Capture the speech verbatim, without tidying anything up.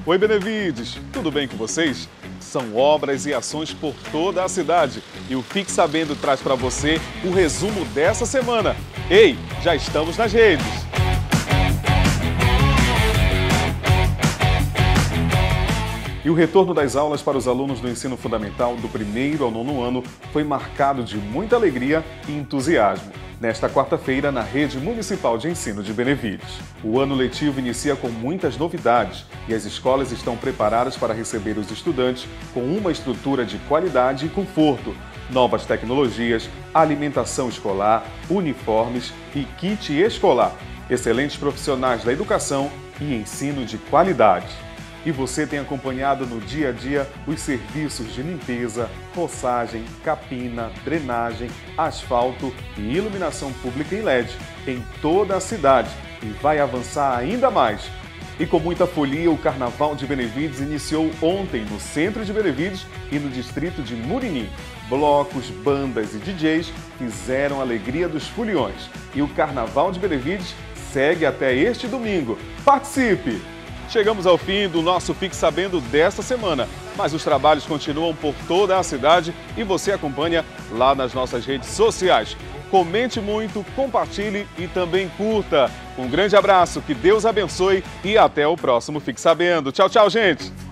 Oi, Benevides, tudo bem com vocês? São obras e ações por toda a cidade e o Fique Sabendo traz para você o resumo dessa semana. Ei, já estamos nas redes! E o retorno das aulas para os alunos do ensino fundamental do primeiro ao nono ano foi marcado de muita alegria e entusiasmo. Nesta quarta-feira, na Rede Municipal de Ensino de Benevides. O ano letivo inicia com muitas novidades e as escolas estão preparadas para receber os estudantes com uma estrutura de qualidade e conforto, novas tecnologias, alimentação escolar, uniformes e kit escolar, excelentes profissionais da educação e ensino de qualidade. E você tem acompanhado no dia a dia os serviços de limpeza, roçagem, capina, drenagem, asfalto e iluminação pública em L E D em toda a cidade e vai avançar ainda mais. E com muita folia, o Carnaval de Benevides iniciou ontem no centro de Benevides e no distrito de Murinim. Blocos, bandas e D Js fizeram a alegria dos foliões. E o Carnaval de Benevides segue até este domingo. Participe! Chegamos ao fim do nosso Fique Sabendo desta semana, mas os trabalhos continuam por toda a cidade e você acompanha lá nas nossas redes sociais. Comente muito, compartilhe e também curta. Um grande abraço, que Deus abençoe e até o próximo Fique Sabendo. Tchau, tchau, gente!